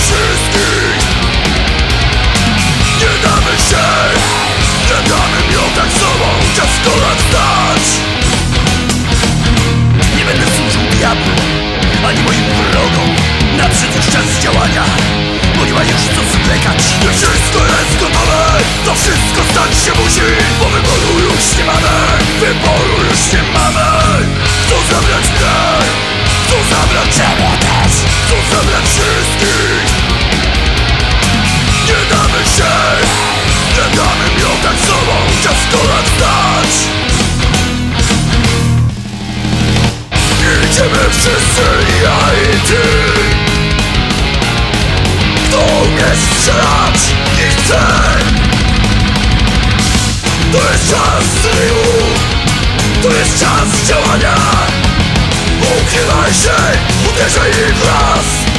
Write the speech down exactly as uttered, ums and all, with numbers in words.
wszystkich. Nie damy się, nie damy miotać sobą, czas kolan stać. Nie będę służył diabłu, ani moim wrogom. Nadszedł już czas działania, bo nie ma już co zwlekać. Nie wszystko jest gotowe, to wszystko stać się musi. Bo wyboru już nie mamy, wyboru już nie mamy. Chcą zabrać mnie, chcą zabrać ciebie też, chcą zabrać wszystkich. Nie damy się, nie damy miotać sobą, czas kolan stać. Idziemy wszyscy, ja i ty. Kto umie strzelać i chce. To jest czas zrywu, to jest czas działania. Uchylaj się, uderzaj w raz.